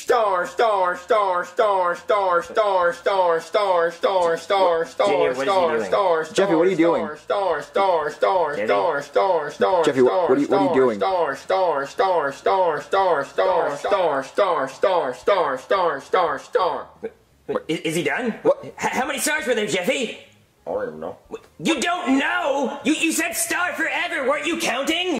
Star, star, star, star, star, star, star, star, star, star, star, star, star. Jeffy, what are you doing? Star, star, star, star, star, star. Jeffy, what are you doing? Star, star, star, star, star, star, star, star, star, star, star, star, star. Is he done? What? How many stars were there, Jeffy? I don't know. You don't know? You said star forever. Weren't you counting?